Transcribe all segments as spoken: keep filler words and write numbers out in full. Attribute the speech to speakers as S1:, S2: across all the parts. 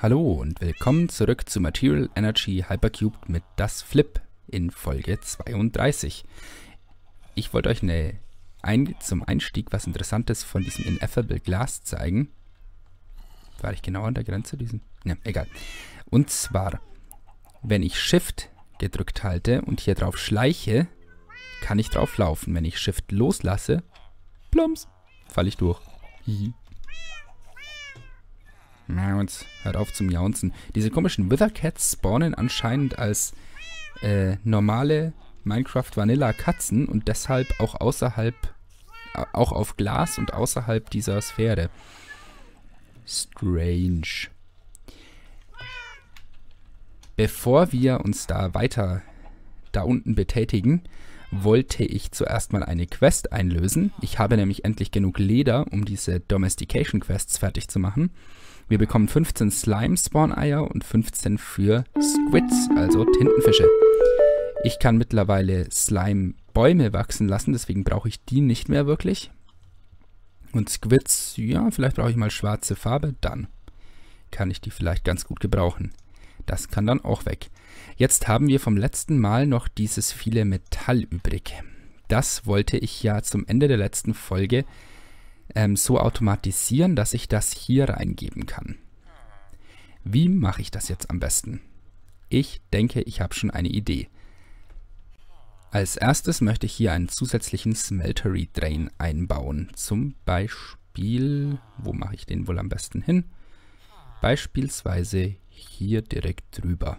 S1: Hallo und willkommen zurück zu Material Energy Hypercubed mit das Flip in Folge zweiunddreißig. Ich wollte euch eine ein zum Einstieg was Interessantes von diesem Ineffable Glass zeigen. War ich genau an der Grenze diesen? Ja, egal. Und zwar, wenn ich Shift gedrückt halte und hier drauf schleiche, kann ich drauf laufen. Wenn ich Shift loslasse, plumps, falle ich durch. Hihi. Miauns, hört auf zu miaunzen. Diese komischen Withercats spawnen anscheinend als äh, normale Minecraft Vanilla Katzen und deshalb auch außerhalb, äh, auch auf Glas und außerhalb dieser Sphäre. Strange. Bevor wir uns da weiter da unten betätigen, wollte ich zuerst mal eine Quest einlösen. Ich habe nämlich endlich genug Leder, um diese Domestication Quests fertig zu machen. Wir bekommen fünfzehn Slime-Spawn-Eier und fünfzehn für Squids, also Tintenfische. Ich kann mittlerweile Slime-Bäume wachsen lassen, deswegen brauche ich die nicht mehr wirklich. Und Squids, ja, vielleicht brauche ich mal schwarze Farbe, dann kann ich die vielleicht ganz gut gebrauchen. Das kann dann auch weg. Jetzt haben wir vom letzten Mal noch dieses viele Metall übrig. Das wollte ich ja zum Ende der letzten Folge ähm, so automatisieren, dass ich das hier reingeben kann. Wie mache ich das jetzt am besten? Ich denke, ich habe schon eine Idee. Als erstes möchte ich hier einen zusätzlichen Smeltery Drain einbauen. Zum Beispiel, wo mache ich den wohl am besten hin? Beispielsweise hier direkt drüber.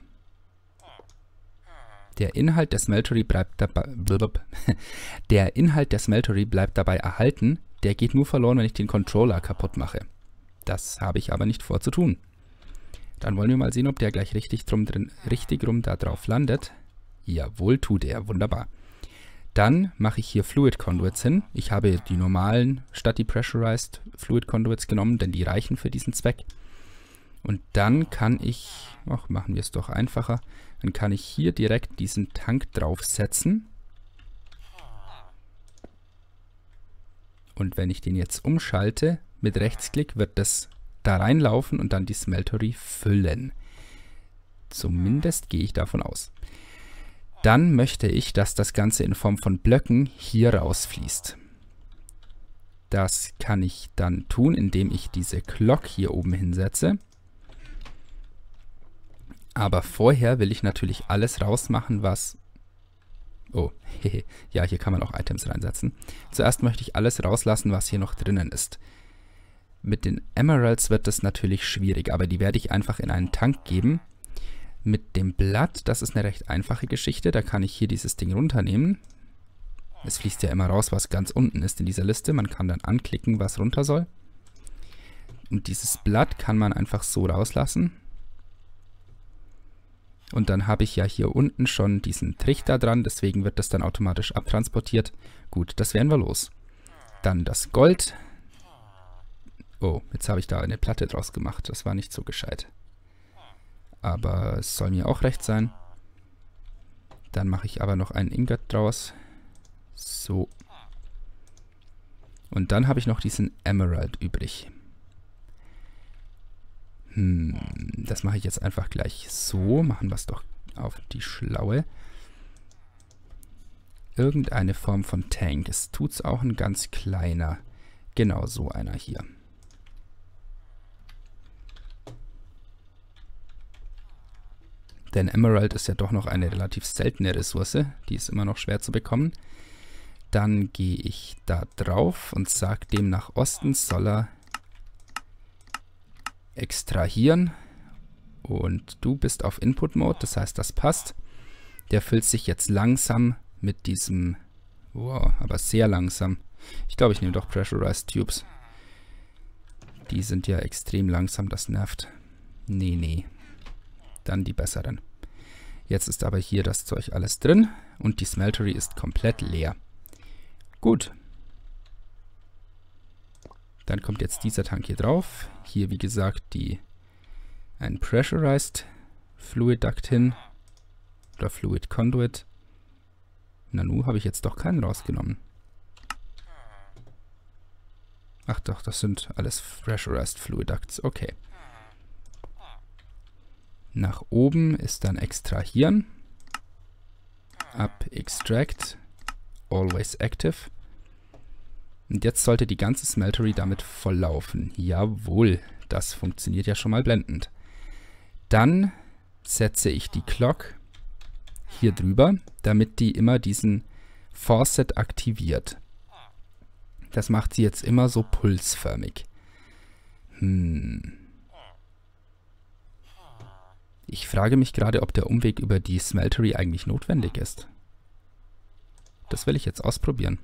S1: Der Inhalt der Smeltery bleibt dabei, der Inhalt der Smeltery bleibt dabei erhalten. Der geht nur verloren, wenn ich den Controller kaputt mache. Das habe ich aber nicht vor zu tun. Dann wollen wir mal sehen, ob der gleich richtig, drum drin, richtig rum da drauf landet. Jawohl, tut er. Wunderbar. Dann mache ich hier Fluid Conduits hin. Ich habe die normalen statt die Pressurized Fluid Conduits genommen, denn die reichen für diesen Zweck. Und dann kann ich, ach, machen wir es doch einfacher, dann kann ich hier direkt diesen Tank draufsetzen. Und wenn ich den jetzt umschalte, mit Rechtsklick wird das da reinlaufen und dann die Smeltery füllen. Zumindest gehe ich davon aus. Dann möchte ich, dass das Ganze in Form von Blöcken hier rausfließt. Das kann ich dann tun, indem ich diese Glock hier oben hinsetze. Aber vorher will ich natürlich alles rausmachen, was... Oh, hehe. Ja, hier kann man auch Items reinsetzen. Zuerst möchte ich alles rauslassen, was hier noch drinnen ist. Mit den Emeralds wird das natürlich schwierig, aber die werde ich einfach in einen Tank geben. Mit dem Blatt, das ist eine recht einfache Geschichte. Da kann ich hier dieses Ding runternehmen. Es fließt ja immer raus, was ganz unten ist in dieser Liste. Man kann dann anklicken, was runter soll. Und dieses Blatt kann man einfach so rauslassen. Und dann habe ich ja hier unten schon diesen Trichter dran, deswegen wird das dann automatisch abtransportiert. Gut, das werden wir los. Dann das Gold. Oh, jetzt habe ich da eine Platte draus gemacht. Das war nicht so gescheit. Aber es soll mir auch recht sein. Dann mache ich aber noch einen Ingot draus. So. Und dann habe ich noch diesen Emerald übrig. Hm, das mache ich jetzt einfach gleich so. Machen wir es doch auf die Schlaue. Irgendeine Form von Tank. Es tut es auch ein ganz kleiner. Genau so einer hier. Denn Emerald ist ja doch noch eine relativ seltene Ressource. Die ist immer noch schwer zu bekommen. Dann gehe ich da drauf und sage dem nach Osten soll er extrahieren. Und du bist auf Input Mode, das heißt, das passt. Der füllt sich jetzt langsam mit diesem, wow, aber sehr langsam. Ich glaube, ich nehme doch Pressurized Tubes. Die sind ja extrem langsam, das nervt. Nee, nee. Dann die besseren. Jetzt ist aber hier das Zeug alles drin und die Smeltery ist komplett leer. Gut. Dann kommt jetzt dieser Tank hier drauf. Hier, wie gesagt, die ein Pressurized Fluid Duct hin. Oder Fluid Conduit. Nanu, habe ich jetzt doch keinen rausgenommen. Ach doch, das sind alles Pressurized Fluid Ducts. Okay. Nach oben ist dann extrahieren. Up extract. Always active. Und jetzt sollte die ganze Smeltery damit voll laufen. Jawohl, das funktioniert ja schon mal blendend. Dann setze ich die Clock hier drüber, damit die immer diesen Faucet aktiviert. Das macht sie jetzt immer so pulsförmig. Hm. Ich frage mich gerade, ob der Umweg über die Smeltery eigentlich notwendig ist. Das will ich jetzt ausprobieren.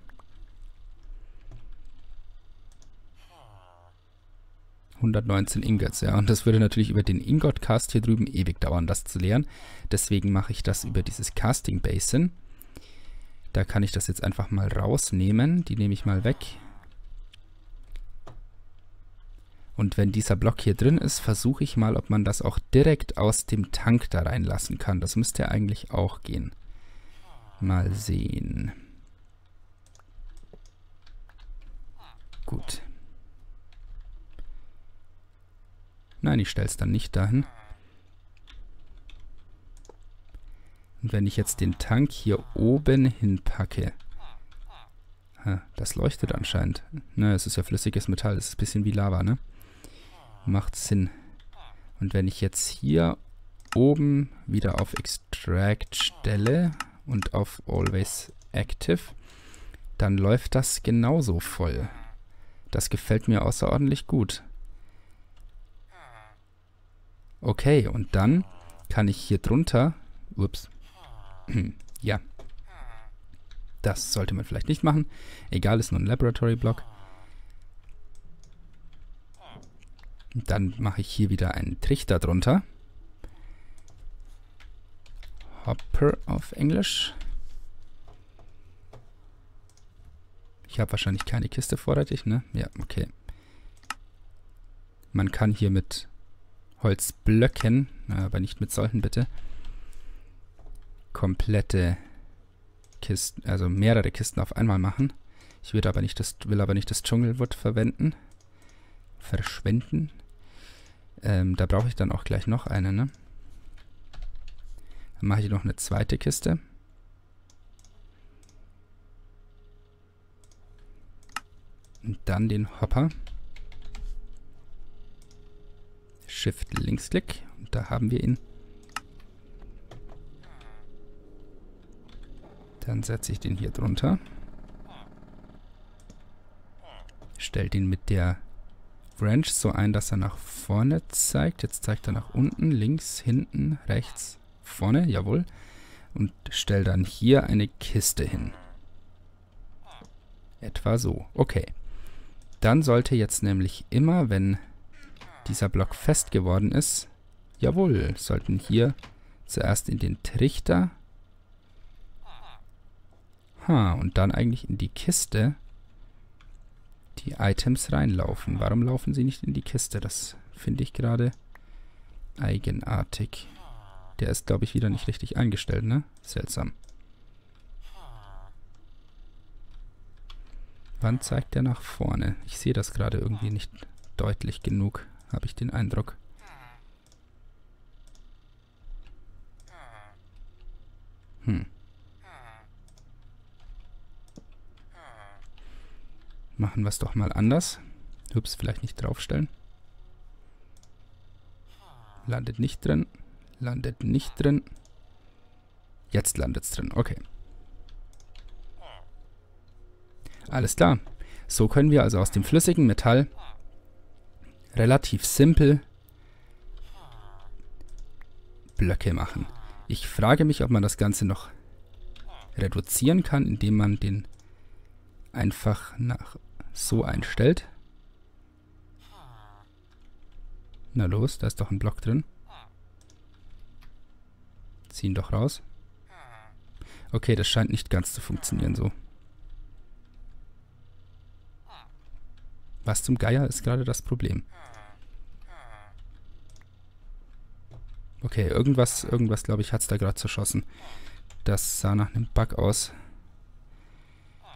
S1: hundertneunzehn Ingots, ja. Und das würde natürlich über den Ingot-Cast hier drüben ewig dauern, das zu leeren. Deswegen mache ich das über dieses Casting Basin. Da kann ich das jetzt einfach mal rausnehmen. Die nehme ich mal weg. Und wenn dieser Block hier drin ist, versuche ich mal, ob man das auch direkt aus dem Tank da reinlassen kann. Das müsste eigentlich auch gehen. Mal sehen. Gut. Nein, ich stelle es dann nicht dahin. Und wenn ich jetzt den Tank hier oben hinpacke. Das leuchtet anscheinend. Na, es ist ja flüssiges Metall. Das ist ein bisschen wie Lava, ne? Macht Sinn. Und wenn ich jetzt hier oben wieder auf Extract stelle und auf Always Active, dann läuft das genauso voll. Das gefällt mir außerordentlich gut. Okay, und dann kann ich hier drunter, ups, ja, das sollte man vielleicht nicht machen. Egal, ist nur ein Laboratory-Block. Dann mache ich hier wieder einen Trichter drunter. Hopper auf Englisch. Ich habe wahrscheinlich keine Kiste vorrätig, ne? Ja, okay. Man kann hier mit Holzblöcken, aber nicht mit solchen bitte, komplette Kisten, also mehrere Kisten auf einmal machen. Ich will aber nicht das, will aber nicht das Dschungelwood verwenden. Verschwenden. Ähm, da brauche ich dann auch gleich noch eine, ne? Dann mache ich noch eine zweite Kiste. Und dann den Hopper. Shift Linksklick. Und da haben wir ihn. Dann setze ich den hier drunter. Stelle den mit der Branch so ein, dass er nach vorne zeigt. Jetzt zeigt er nach unten, links, hinten, rechts, vorne. Jawohl. Und stelle dann hier eine Kiste hin. Etwa so. Okay. Dann sollte jetzt nämlich immer, wenn dieser Block fest geworden ist, jawohl, sollten hier zuerst in den Trichter, ha, und dann eigentlich in die Kiste die Items reinlaufen. Warum laufen sie nicht in die Kiste? Das finde ich gerade eigenartig. Der ist, glaube ich, wieder nicht richtig eingestellt, ne? Seltsam. Wann zeigt der nach vorne? Ich sehe das gerade irgendwie nicht deutlich genug, habe ich den Eindruck. Hm. Machen wir es doch mal anders. Ups, vielleicht nicht draufstellen. Landet nicht drin. Landet nicht drin. Jetzt landet es drin. Okay. Alles klar. So können wir also aus dem flüssigen Metall relativ simpel Blöcke machen. Ich frage mich, ob man das Ganze noch reduzieren kann, indem man den einfach nach so einstellt. Na los, da ist doch ein Block drin. Ziehen doch raus. Okay, das scheint nicht ganz zu funktionieren so. Was zum Geier ist gerade das Problem? Okay, irgendwas, irgendwas glaube ich, hat es da gerade zerschossen. Das sah nach einem Bug aus.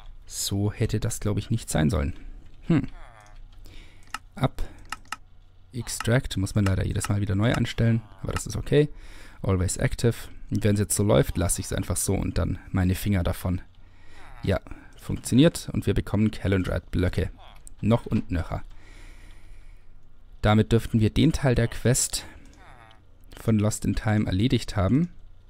S1: So hätte das, glaube ich, nicht sein sollen. Hm. Up. Extract muss man leider jedes Mal wieder neu einstellen, aber das ist okay. Always active. Und wenn es jetzt so läuft, lasse ich es einfach so und dann meine Finger davon. Ja, funktioniert und wir bekommen Calendried-Blöcke. Noch und nöcher. Damit dürften wir den Teil der Quest von Lost in Time erledigt haben.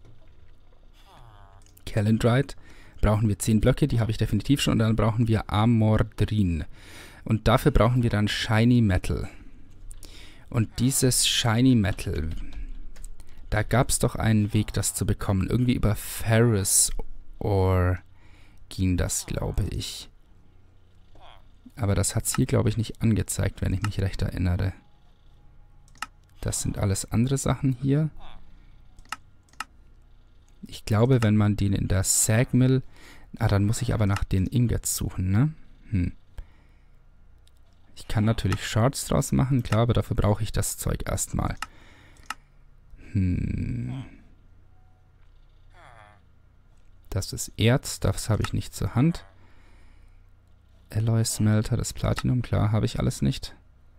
S1: Calendried brauchen wir zehn Blöcke, die habe ich definitiv schon. Und dann brauchen wir Amordrin. Und dafür brauchen wir dann Shiny Metal. Und dieses Shiny Metal, da gab es doch einen Weg, das zu bekommen. Irgendwie über Ferrous Ore ging das, glaube ich. Aber das hat es hier, glaube ich, nicht angezeigt, wenn ich mich recht erinnere. Das sind alles andere Sachen hier. Ich glaube, wenn man den in der Sagmill... Ah, dann muss ich aber nach den Ingots suchen, ne? Hm. Ich kann natürlich Shards draus machen, klar, aber dafür brauche ich das Zeug erstmal. Hm. Das ist Erz, das habe ich nicht zur Hand. Alloy Smelter, das Platinum, klar, habe ich alles nicht.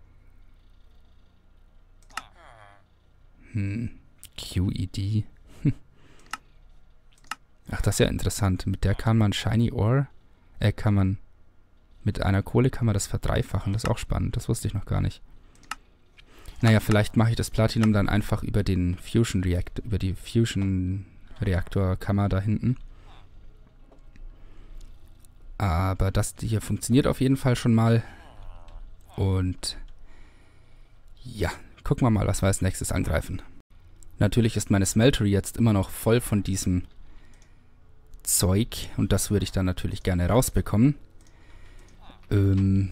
S1: Hm. Q E D. Ach, das ist ja interessant. Mit der kann man Shiny Ore, äh, kann man, mit einer Kohle kann man das verdreifachen. Das ist auch spannend, das wusste ich noch gar nicht. Naja, vielleicht mache ich das Platinum dann einfach über den Fusion Reactor, über die Fusion Reaktorkammer da hinten. Aber das hier funktioniert auf jeden Fall schon mal. Und ja, gucken wir mal, was wir als nächstes angreifen. Natürlich ist meine Smeltery jetzt immer noch voll von diesem Zeug. Und das würde ich dann natürlich gerne rausbekommen. Ähm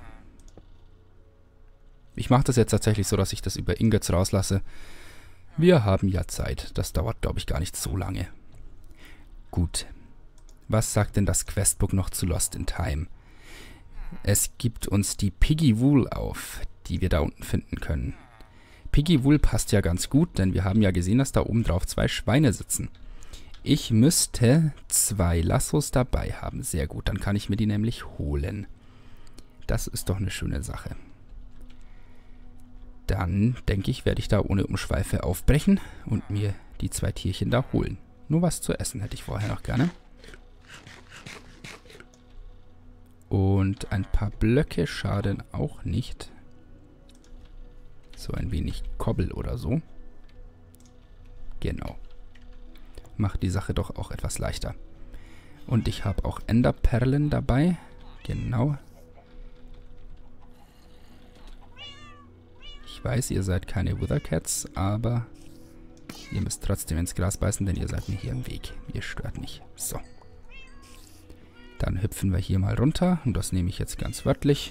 S1: ich mache das jetzt tatsächlich so, dass ich das über Ingots rauslasse. Wir haben ja Zeit. Das dauert, glaube ich, gar nicht so lange. Gut. Was sagt denn das Questbook noch zu Lost in Time? Es gibt uns die Piggy Wool auf, die wir da unten finden können. Piggy Wool passt ja ganz gut, denn wir haben ja gesehen, dass da oben drauf zwei Schweine sitzen. Ich müsste zwei Lassos dabei haben. Sehr gut, dann kann ich mir die nämlich holen. Das ist doch eine schöne Sache. Dann, denke ich, werde ich da ohne Umschweife aufbrechen und mir die zwei Tierchen da holen. Nur was zu essen hätte ich vorher noch gerne. Und ein paar Blöcke schaden auch nicht. So ein wenig Kobbel oder so. Genau. Macht die Sache doch auch etwas leichter. Und ich habe auch Enderperlen dabei. Genau. Ich weiß, ihr seid keine Withercats, aber ihr müsst trotzdem ins Gras beißen, denn ihr seid mir hier im Weg. Ihr stört nicht. So. Dann hüpfen wir hier mal runter. Und das nehme ich jetzt ganz wörtlich.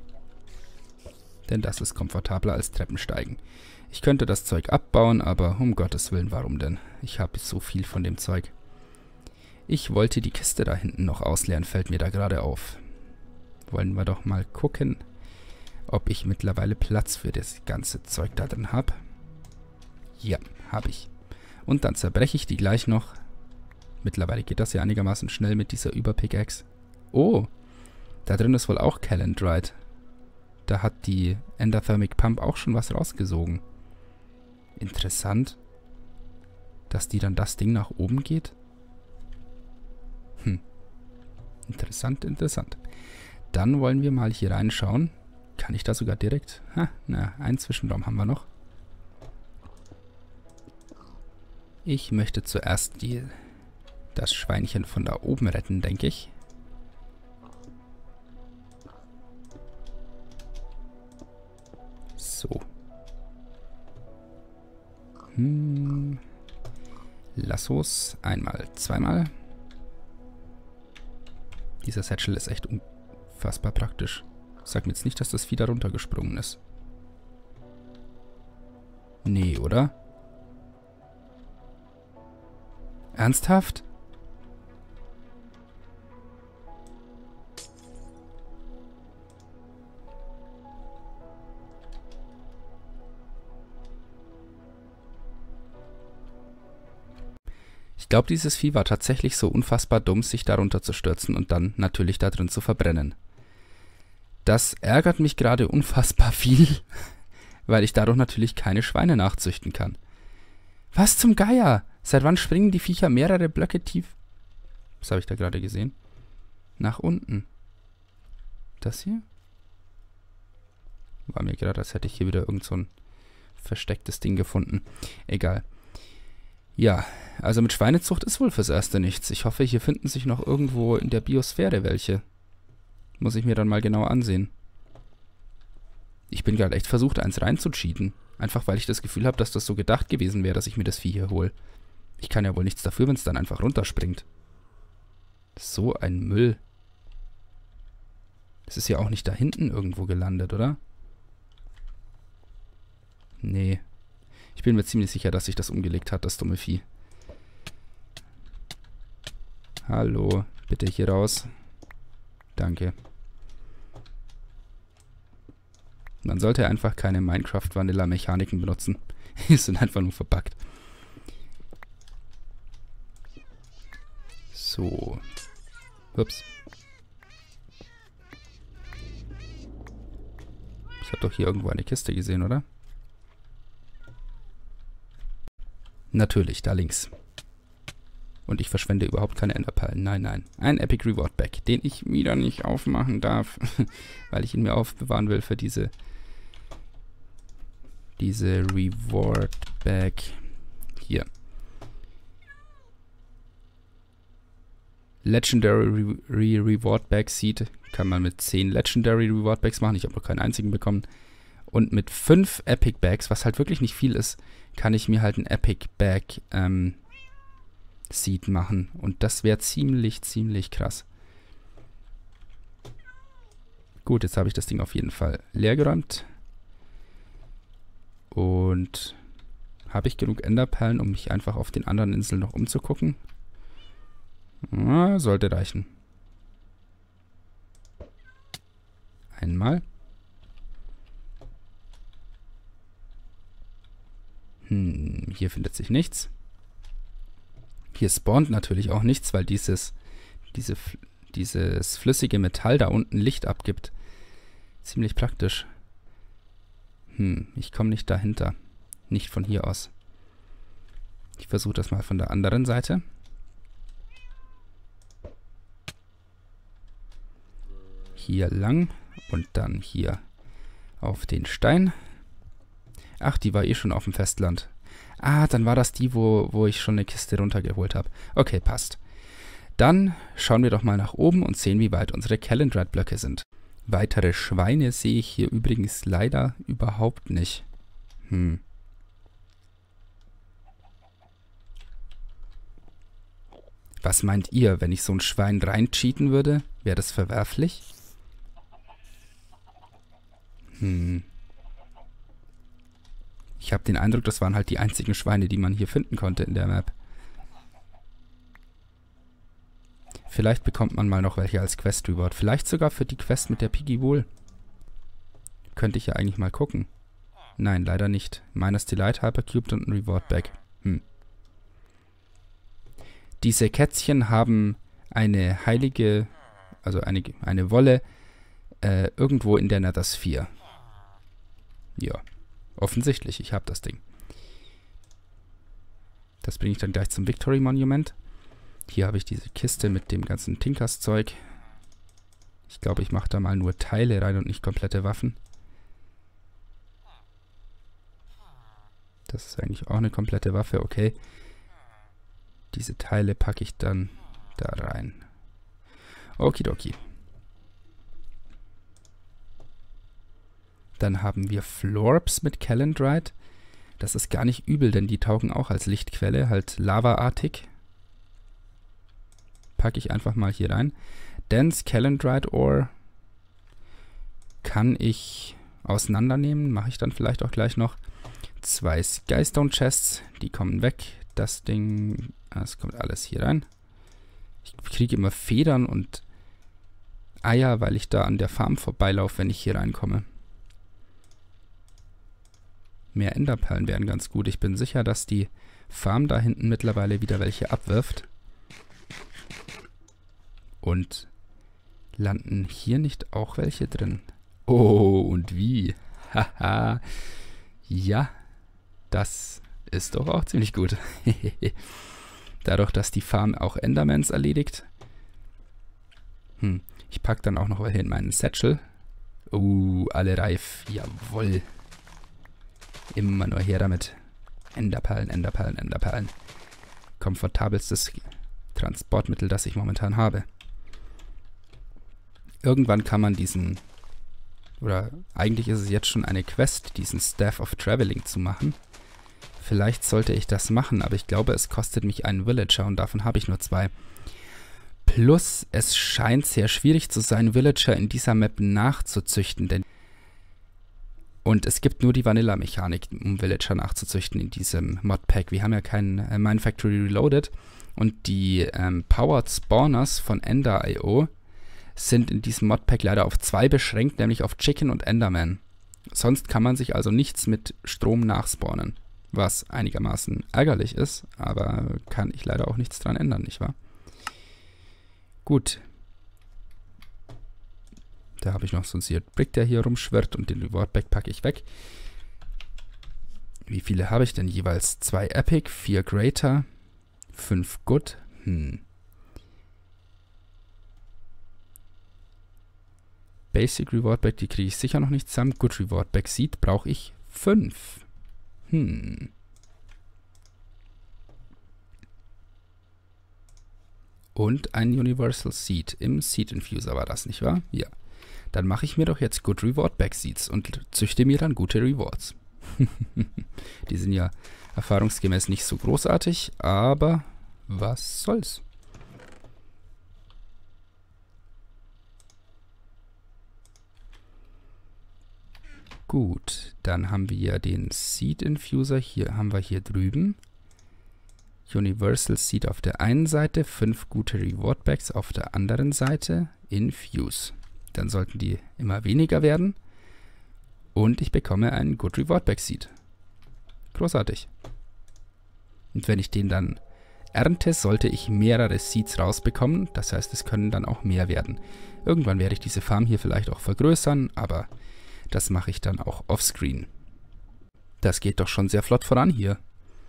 S1: Denn das ist komfortabler als Treppensteigen. Ich könnte das Zeug abbauen, aber um Gottes Willen, warum denn? Ich habe so viel von dem Zeug. Ich wollte die Kiste da hinten noch ausleeren, fällt mir da gerade auf. Wollen wir doch mal gucken, ob ich mittlerweile Platz für das ganze Zeug da drin habe. Ja, habe ich. Und dann zerbreche ich die gleich noch. Mittlerweile geht das ja einigermaßen schnell mit dieser Überpickaxe. Oh, da drin ist wohl auch Calendried. Da hat die Endothermic Pump auch schon was rausgesogen. Interessant, dass die dann das Ding nach oben geht. Hm. Interessant, interessant. Dann wollen wir mal hier reinschauen. Kann ich da sogar direkt? Ha, na, einen Zwischenraum haben wir noch. Ich möchte zuerst die, das Schweinchen von da oben retten, denke ich. So. Hm. Lassos. Einmal, zweimal. Dieser Satchel ist echt unfassbar praktisch. Sag mir jetzt nicht, dass das Vieh da runtergesprungen ist. Nee, oder? Ernsthaft? Ich glaube, dieses Vieh war tatsächlich so unfassbar dumm, sich darunter zu stürzen und dann natürlich da drin zu verbrennen. Das ärgert mich gerade unfassbar viel, weil ich dadurch natürlich keine Schweine nachzüchten kann. Was zum Geier? Seit wann springen die Viecher mehrere Blöcke tief? Was habe ich da gerade gesehen? Nach unten. Das hier? War mir gerade, als hätte ich hier wieder irgend so ein verstecktes Ding gefunden. Egal. Ja, also mit Schweinezucht ist wohl fürs Erste nichts. Ich hoffe, hier finden sich noch irgendwo in der Biosphäre welche. Muss ich mir dann mal genau ansehen. Ich bin gerade echt versucht, eins reinzucheaten. Einfach weil ich das Gefühl habe, dass das so gedacht gewesen wäre, dass ich mir das Vieh hier hole. Ich kann ja wohl nichts dafür, wenn es dann einfach runterspringt. So ein Müll. Es ist ja auch nicht da hinten irgendwo gelandet, oder? Nee. Ich bin mir ziemlich sicher, dass sich das umgelegt hat, das dumme Vieh. Hallo, bitte hier raus. Danke. Man sollte einfach keine Minecraft-Vanilla-Mechaniken benutzen. Die sind einfach nur verbuggt. So. Ups. Ich habe doch hier irgendwo eine Kiste gesehen, oder? Natürlich, da links. Und ich verschwende überhaupt keine Enderperlen. Nein, nein. Ein Epic Reward Bag, den ich wieder nicht aufmachen darf, weil ich ihn mir aufbewahren will für diese diese Reward Bag hier. Legendary Re Reward Bag Seed kann man mit zehn Legendary Reward Bags machen. Ich habe noch keinen einzigen bekommen. Und mit fünf Epic Bags, was halt wirklich nicht viel ist, kann ich mir halt ein Epic Bag ähm, Seed machen. Und das wäre ziemlich, ziemlich krass. Gut, jetzt habe ich das Ding auf jeden Fall leergeräumt. Und habe ich genug Enderperlen, um mich einfach auf den anderen Inseln noch umzugucken? Ja, sollte reichen. Einmal. Hm, hier findet sich nichts. Hier spawnt natürlich auch nichts, weil dieses, diese, dieses flüssige Metall da unten Licht abgibt. Ziemlich praktisch. Hm, ich komme nicht dahinter. Nicht von hier aus. Ich versuche das mal von der anderen Seite. Hier lang und dann hier auf den Stein. Ach, die war eh schon auf dem Festland. Ah, dann war das die, wo, wo ich schon eine Kiste runtergeholt habe. Okay, passt. Dann schauen wir doch mal nach oben und sehen, wie weit unsere Calendrat-Blöcke sind. Weitere Schweine sehe ich hier übrigens leider überhaupt nicht. Hm. Was meint ihr, wenn ich so ein Schwein reincheaten würde? Wäre das verwerflich? Hm. Ich habe den Eindruck, das waren halt die einzigen Schweine, die man hier finden konnte in der Map. Vielleicht bekommt man mal noch welche als Quest-Reward. Vielleicht sogar für die Quest mit der Piggy Wool. Könnte ich ja eigentlich mal gucken. Nein, leider nicht. Minus Delight, Hypercubed und ein Reward Bag. Hm. Diese Kätzchen haben eine heilige, also eine, eine Wolle äh, irgendwo in der Nether Sphere. Ja, offensichtlich, ich habe das Ding. Das bringe ich dann gleich zum Victory Monument. Hier habe ich diese Kiste mit dem ganzen Tinkers-Zeug. Ich glaube, ich mache da mal nur Teile rein und nicht komplette Waffen. Das ist eigentlich auch eine komplette Waffe, okay. Diese Teile packe ich dann da rein. Okidoki. Dann haben wir Florps mit Calendrite. Das ist gar nicht übel, denn die taugen auch als Lichtquelle, halt lavaartig. Packe ich einfach mal hier rein. Dense Calendrite Ore kann ich auseinandernehmen. Mache ich dann vielleicht auch gleich noch. Zwei Skystone Chests, die kommen weg. Das Ding, das kommt alles hier rein. Ich kriege immer Federn und Eier, weil ich da an der Farm vorbeilaufe, wenn ich hier reinkomme. Mehr Enderperlen wären ganz gut. Ich bin sicher, dass die Farm da hinten mittlerweile wieder welche abwirft. Und landen hier nicht auch welche drin? Oh, und wie? Haha. Ja, das ist doch auch ziemlich gut. Dadurch, dass die Farm auch Endermans erledigt. Hm, ich packe dann auch noch welche in meinen Satchel. Uh, alle reif. Jawohl. Immer nur her damit. Enderperlen, Enderperlen, Enderperlen. Komfortabelstes Transportmittel, das ich momentan habe. Irgendwann kann man diesen, oder eigentlich ist es jetzt schon eine Quest, diesen Staff of Traveling zu machen. Vielleicht sollte ich das machen, aber ich glaube, es kostet mich einen Villager und davon habe ich nur zwei. Plus, es scheint sehr schwierig zu sein, Villager in dieser Map nachzuzüchten, denn und es gibt nur die Vanilla-Mechanik, um Villager nachzuzüchten in diesem Modpack. Wir haben ja keinen äh, Minefactory Reloaded und die ähm, Powered Spawners von Ender Punkt i o sind in diesem Modpack leider auf zwei beschränkt, nämlich auf Chicken und Enderman. Sonst kann man sich also nichts mit Strom nachspawnen, was einigermaßen ärgerlich ist, aber kann ich leider auch nichts dran ändern, nicht wahr? Gut. Da habe ich noch so einen Seared Brick, der hier rumschwirrt und den Reward Bag packe ich weg. Wie viele habe ich denn jeweils? Zwei Epic, vier Greater, fünf Good. Hm. Basic Reward Bag, die kriege ich sicher noch nicht zusammen. Good Reward Bag Seed brauche ich fünf. Hm. Und ein Universal Seed. Im Seed Infuser war das, nicht wahr? Ja. Dann mache ich mir doch jetzt Good Reward Bag Seeds und züchte mir dann gute Rewards. Die sind ja erfahrungsgemäß nicht so großartig, aber was soll's. Gut, dann haben wir den Seed Infuser. Hier haben wir hier drüben. Universal Seed auf der einen Seite, fünf gute Reward Bags auf der anderen Seite. Infuse. Dann sollten die immer weniger werden. Und ich bekomme einen Good Reward Bag Seed. Großartig. Und wenn ich den dann ernte, sollte ich mehrere Seeds rausbekommen. Das heißt, es können dann auch mehr werden. Irgendwann werde ich diese Farm hier vielleicht auch vergrößern, aber das mache ich dann auch offscreen. Das geht doch schon sehr flott voran hier.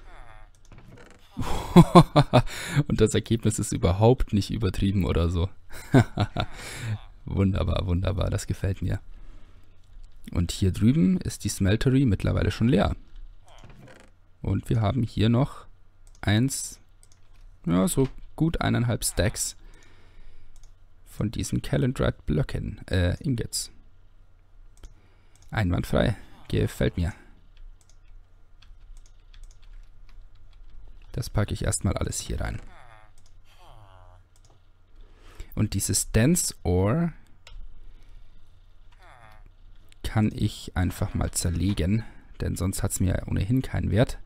S1: Und das Ergebnis ist überhaupt nicht übertrieben oder so. Wunderbar, wunderbar, das gefällt mir. Und hier drüben ist die Smeltery mittlerweile schon leer. Und wir haben hier noch eins, ja, so gut eineinhalb Stacks von diesen Calendrite Blöcken, äh, Ingots. Einwandfrei, gefällt mir. Das packe ich erstmal alles hier rein. Und dieses Dense Ore kann ich einfach mal zerlegen, denn sonst hat es mir ohnehin keinen Wert.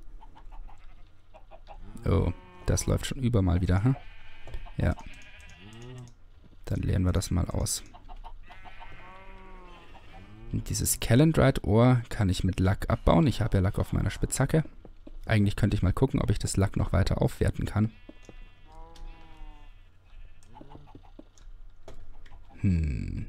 S1: Oh, das läuft schon über mal wieder, hm? Ja. Dann leeren wir das mal aus. Und dieses Calendrite Ore kann ich mit Lack abbauen. Ich habe ja Lack auf meiner Spitzhacke. Eigentlich könnte ich mal gucken, ob ich das Lack noch weiter aufwerten kann. Hm.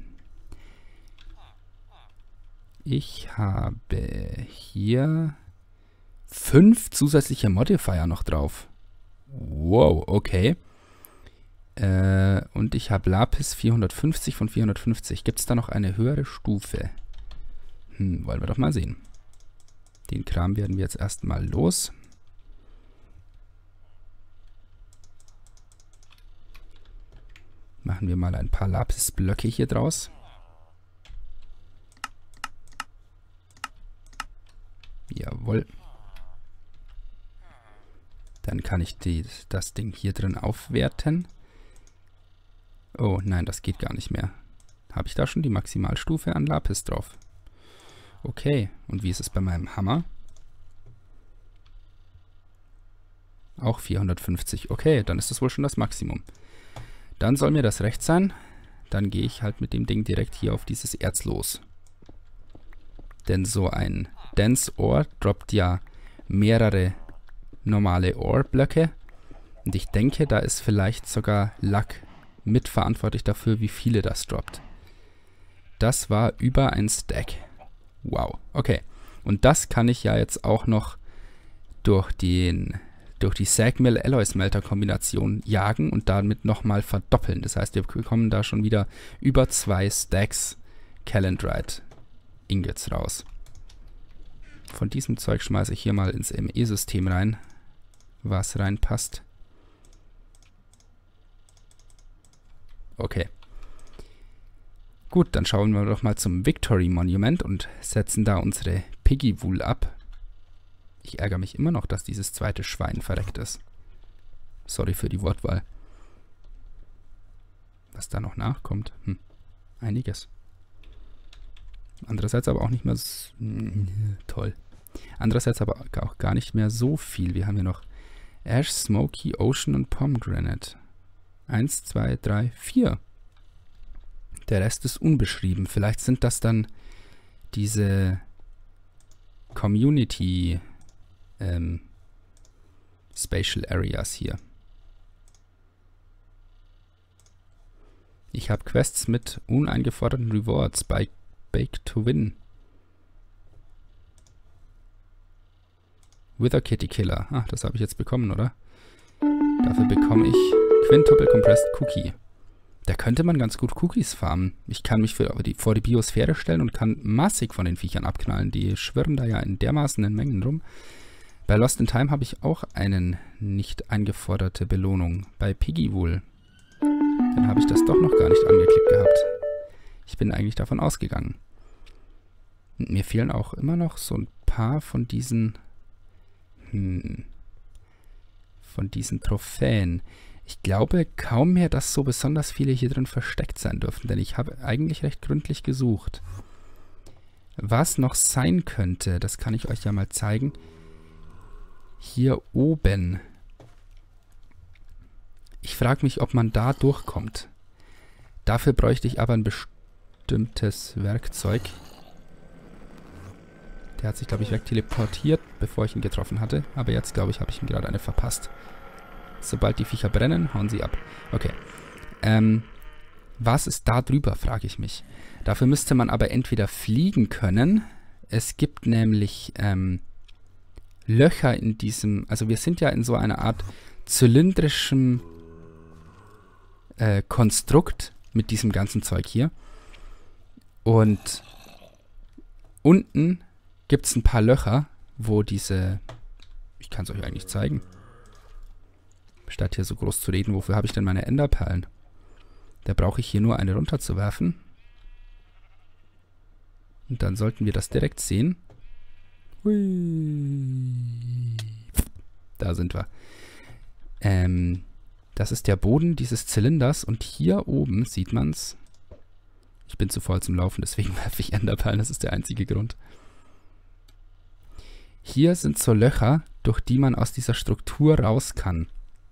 S1: Ich habe hier fünf zusätzliche Modifier noch drauf. Wow, okay. Äh, und ich habe Lapis vierhundertfünfzig von vierhundertfünfzig. Gibt es da noch eine höhere Stufe? Hm, wollen wir doch mal sehen. Den Kram werden wir jetzt erstmal los. Machen wir mal ein paar Lapis-Blöcke hier draus. Jawohl. Dann kann ich die, das Ding hier drin aufwerten. Oh nein, das geht gar nicht mehr. Habe ich da schon die Maximalstufe an Lapis drauf? Okay, und wie ist es bei meinem Hammer? Auch vierhundertfünfzig. Okay, dann ist das wohl schon das Maximum. Dann soll mir das recht sein. Dann gehe ich halt mit dem Ding direkt hier auf dieses Erz los. Denn so ein Dense Ore droppt ja mehrere normale Ore-Blöcke. Und ich denke, da ist vielleicht sogar Lack mitverantwortlich dafür, wie viele das droppt. Das war über ein Stack. Wow, okay. Und das kann ich ja jetzt auch noch durch, den, durch die Sagmill Alloy Smelter Kombination jagen und damit nochmal verdoppeln. Das heißt, wir bekommen da schon wieder über zwei Stacks Calendrite Ingots raus. Von diesem Zeug schmeiße ich hier mal ins M E-System rein, was reinpasst. Okay. Gut, dann schauen wir doch mal zum Victory Monument und setzen da unsere Piggy Wool ab. Ich ärgere mich immer noch, dass dieses zweite Schwein verreckt ist. Sorry für die Wortwahl. Was da noch nachkommt? Hm, einiges. Andererseits aber auch nicht mehr so, toll. Andererseits aber auch gar nicht mehr so viel. Wir haben hier noch Ash, Smoky, Ocean und Pomegranate. Eins, zwei, drei, vier. Der Rest ist unbeschrieben. Vielleicht sind das dann diese Community ähm, Spatial Areas hier. Ich habe Quests mit uneingeforderten Rewards bei Bake to Win. Wither Kitty Killer. Ah, das habe ich jetzt bekommen, oder? Dafür bekomme ich Quintuple Compressed Cookie. Da könnte man ganz gut Cookies farmen. Ich kann mich für die, vor die Biosphäre stellen und kann massig von den Viechern abknallen. Die schwirren da ja in dermaßen Mengen rum. Bei Lost in Time habe ich auch eine nicht eingeforderte Belohnung. Bei Piggy Wool. Dann habe ich das doch noch gar nicht angeklickt gehabt. Ich bin eigentlich davon ausgegangen. Und mir fehlen auch immer noch so ein paar von diesen... Hm, von diesen Trophäen. Ich glaube kaum mehr, dass so besonders viele hier drin versteckt sein dürften, denn ich habe eigentlich recht gründlich gesucht. Was noch sein könnte, das kann ich euch ja mal zeigen. Hier oben. Ich frage mich, ob man da durchkommt. Dafür bräuchte ich aber ein bestimmtes Werkzeug. Der hat sich, glaube ich, wegteleportiert, bevor ich ihn getroffen hatte. Aber jetzt, glaube ich, habe ich ihm gerade eine verpasst. Sobald die Viecher brennen, hauen sie ab. Okay. Ähm, was ist da drüber, frage ich mich. Dafür müsste man aber entweder fliegen können. Es gibt nämlich ähm, Löcher in diesem... Also wir sind ja in so einer Art zylindrischem äh, Konstrukt mit diesem ganzen Zeug hier. Und unten gibt es ein paar Löcher, wo diese... Ich kann es euch eigentlich zeigen. Statt hier so groß zu reden, wofür habe ich denn meine Enderperlen? Da brauche ich hier nur eine runterzuwerfen. Und dann sollten wir das direkt sehen. Hui. Da sind wir. Ähm, das ist der Boden dieses Zylinders und hier oben sieht man es. Ich bin zu voll zum Laufen, deswegen werfe ich Enderperlen, das ist der einzige Grund. Hier sind so Löcher, durch die man aus dieser Struktur raus kann.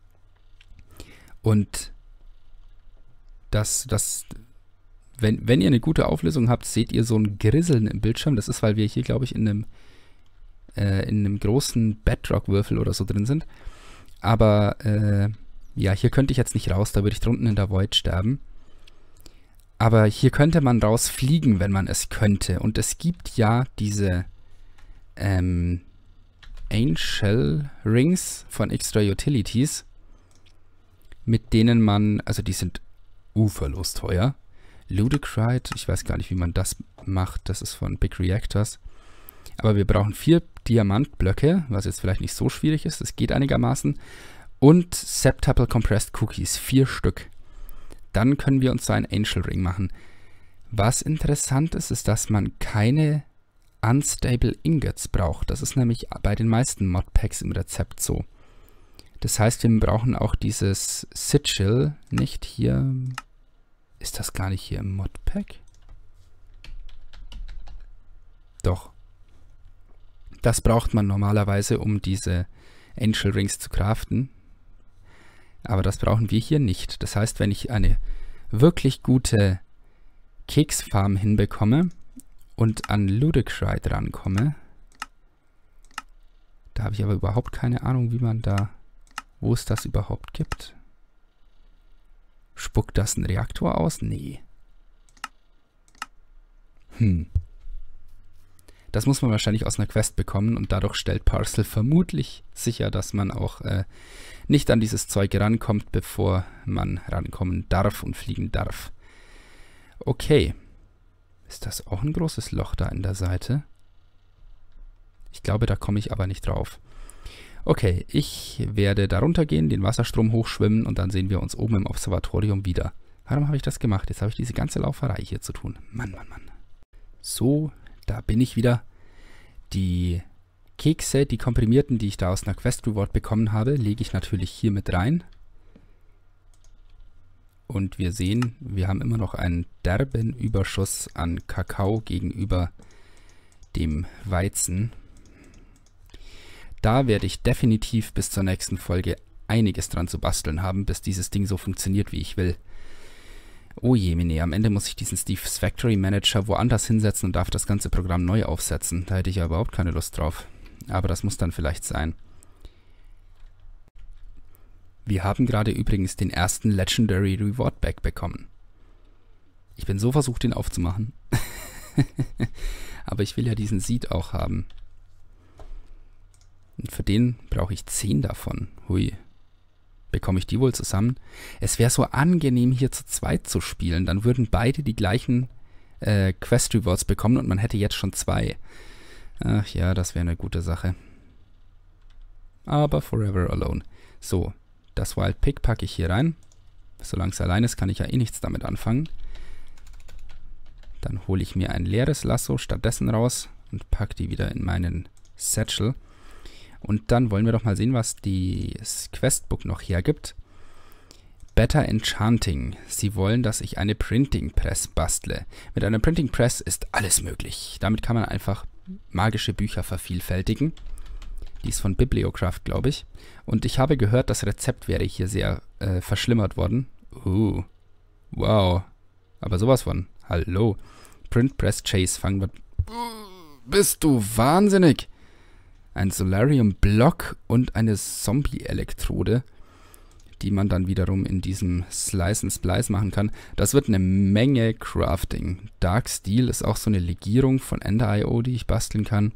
S1: Und das, das, wenn, wenn ihr eine gute Auflösung habt, seht ihr so ein Grisseln im Bildschirm. Das ist, weil wir hier, glaube ich, in einem, äh, in einem großen Bedrock-Würfel oder so drin sind. Aber, äh, ja, hier könnte ich jetzt nicht raus, da würde ich drunten in der Void sterben. Aber hier könnte man rausfliegen, wenn man es könnte. Und es gibt ja diese, ähm, Angel Rings von Extra Utilities, mit denen man, also die sind uferlos teuer. Ludicrite, ich weiß gar nicht, wie man das macht, das ist von Big Reactors. Aber wir brauchen vier Diamantblöcke, was jetzt vielleicht nicht so schwierig ist, das geht einigermaßen. Und Septuple Compressed Cookies, vier Stück. Dann können wir uns so einen Angel Ring machen. Was interessant ist, ist, dass man keine Unstable Ingots braucht. Das ist nämlich bei den meisten Modpacks im Rezept so. Das heißt, wir brauchen auch dieses Sigil nicht hier. Ist das gar nicht hier im Modpack? Doch. Das braucht man normalerweise, um diese Angel Rings zu craften. Aber das brauchen wir hier nicht. Das heißt, wenn ich eine wirklich gute Keksfarm hinbekomme und an Ludicrite rankomme, da habe ich aber überhaupt keine Ahnung, wie man da... Wo es das überhaupt gibt. Spuckt das ein Reaktor aus? Nee. Hm. Das muss man wahrscheinlich aus einer Quest bekommen und dadurch stellt Parcel vermutlich sicher, dass man auch äh, nicht an dieses Zeug rankommt, bevor man rankommen darf und fliegen darf. Okay. Ist das auch ein großes Loch da in der Seite? Ich glaube, da komme ich aber nicht drauf. Okay, ich werde da runtergehen, den Wasserstrom hochschwimmen und dann sehen wir uns oben im Observatorium wieder. Warum habe ich das gemacht? Jetzt habe ich diese ganze Lauferei hier zu tun. Mann, Mann, Mann. So, da bin ich wieder. Die Kekse, die komprimierten, die ich da aus einer Quest Reward bekommen habe, lege ich natürlich hier mit rein. Und wir sehen, wir haben immer noch einen derben Überschuss an Kakao gegenüber dem Weizen. Da werde ich definitiv bis zur nächsten Folge einiges dran zu basteln haben, bis dieses Ding so funktioniert, wie ich will. Oh je, Mine, am Ende muss ich diesen Steve's Factory Manager woanders hinsetzen und darf das ganze Programm neu aufsetzen. Da hätte ich ja überhaupt keine Lust drauf. Aber das muss dann vielleicht sein. Wir haben gerade übrigens den ersten Legendary Reward Bag bekommen. Ich bin so versucht, den aufzumachen. Aber ich will ja diesen Seed auch haben. Und für den brauche ich zehn davon. Hui. Bekomme ich die wohl zusammen? Es wäre so angenehm, hier zu zweit zu spielen. Dann würden beide die gleichen äh, Quest Rewards bekommen und man hätte jetzt schon zwei. Ach ja, das wäre eine gute Sache. Aber forever alone. So, das Wild Pig packe ich hier rein. Solange es allein ist, kann ich ja eh nichts damit anfangen. Dann hole ich mir ein leeres Lasso stattdessen raus und packe die wieder in meinen Satchel. Und dann wollen wir doch mal sehen, was das Questbook noch hergibt. Better Enchanting. Sie wollen, dass ich eine Printing Press bastle. Mit einer Printing Press ist alles möglich. Damit kann man einfach magische Bücher vervielfältigen. Die ist von Bibliocraft, glaube ich. Und ich habe gehört, das Rezept wäre hier sehr äh, verschlimmert worden. Uh, wow. Aber sowas von. Hallo. Print Press Chase fangen wir... Bist du wahnsinnig? Ein Solarium-Block und eine Zombie-Elektrode, die man dann wiederum in diesem Slice and Splice machen kann. Das wird eine Menge Crafting. Dark Steel ist auch so eine Legierung von Ender Punkt i o, die ich basteln kann.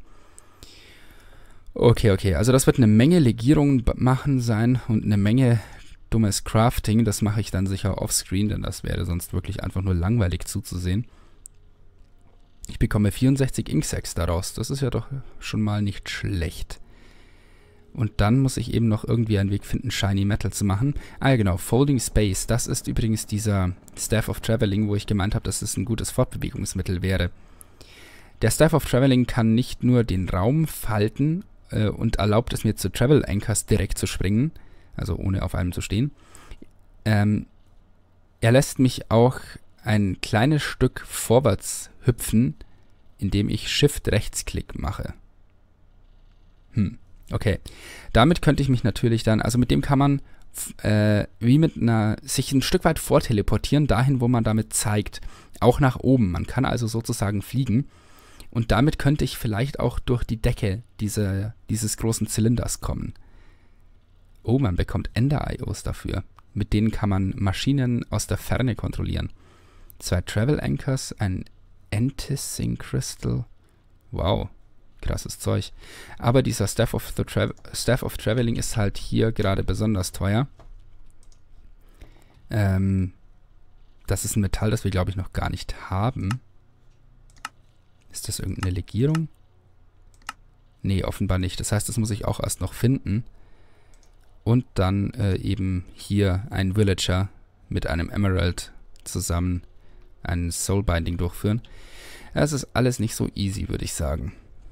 S1: Okay, okay, also das wird eine Menge Legierungen machen sein und eine Menge dummes Crafting. Das mache ich dann sicher offscreen, denn das wäre sonst wirklich einfach nur langweilig zuzusehen. Ich bekomme vierundsechzig Inksacks daraus. Das ist ja doch schon mal nicht schlecht. Und dann muss ich eben noch irgendwie einen Weg finden, Shiny Metal zu machen. Ah ja, genau, Folding Space. Das ist übrigens dieser Staff of Traveling, wo ich gemeint habe, dass es ein gutes Fortbewegungsmittel wäre. Der Staff of Traveling kann nicht nur den Raum falten äh, und erlaubt es mir zu Travel Anchors direkt zu springen, also ohne auf einem zu stehen. Ähm, er lässt mich auch ein kleines Stück vorwärts hüpfen, indem ich Shift-Rechtsklick mache. Hm, okay. Damit könnte ich mich natürlich dann, also mit dem kann man äh, wie mit einer, sich ein Stück weit vorteleportieren, dahin, wo man damit zeigt. Auch nach oben. Man kann also sozusagen fliegen. Und damit könnte ich vielleicht auch durch die Decke diese, dieses großen Zylinders kommen. Oh, man bekommt Ender Punkt i os dafür. Mit denen kann man Maschinen aus der Ferne kontrollieren. Zwei Travel Anchors, ein Antisync Crystal. Wow, krasses Zeug. Aber dieser Staff of, the Tra Staff of Traveling ist halt hier gerade besonders teuer. Ähm, das ist ein Metall, das wir, glaube ich, noch gar nicht haben. Ist das irgendeine Legierung? Nee, offenbar nicht. Das heißt, das muss ich auch erst noch finden. Und dann äh, eben hier ein Villager mit einem Emerald zusammen ein Soulbinding durchführen. Es ist alles nicht so easy, würde ich sagen.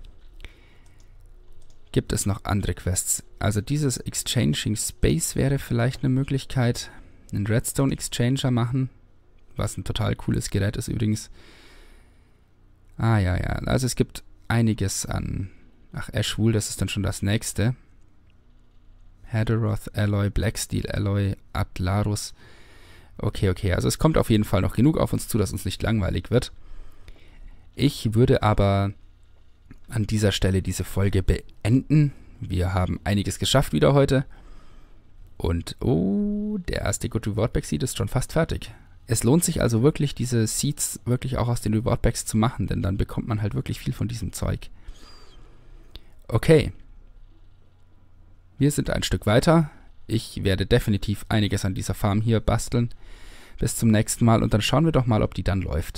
S1: Gibt es noch andere Quests? Also dieses Exchanging Space wäre vielleicht eine Möglichkeit. Einen Redstone Exchanger machen, was ein total cooles Gerät ist übrigens. Ah ja, ja, also es gibt einiges an... Ach, Ashwool, das ist dann schon das nächste. Haderoth Alloy, Blacksteel Alloy, Atlarus... Okay, okay, also es kommt auf jeden Fall noch genug auf uns zu, dass uns nicht langweilig wird. Ich würde aber an dieser Stelle diese Folge beenden. Wir haben einiges geschafft wieder heute. Und, oh, der erste Good Reward Bag Seed ist schon fast fertig. Es lohnt sich also wirklich, diese Seeds wirklich auch aus den Reward Packs zu machen, denn dann bekommt man halt wirklich viel von diesem Zeug. Okay. Wir sind ein Stück weiter. Ich werde definitiv einiges an dieser Farm hier basteln. Bis zum nächsten Mal und dann schauen wir doch mal, ob die dann läuft.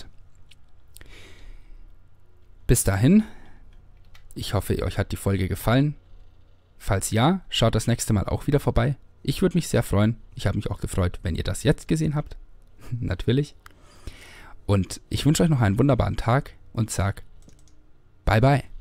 S1: Bis dahin, ich hoffe, euch hat die Folge gefallen. Falls ja, schaut das nächste Mal auch wieder vorbei. Ich würde mich sehr freuen. Ich habe mich auch gefreut, wenn ihr das jetzt gesehen habt. Natürlich. Und ich wünsche euch noch einen wunderbaren Tag und sag bye bye.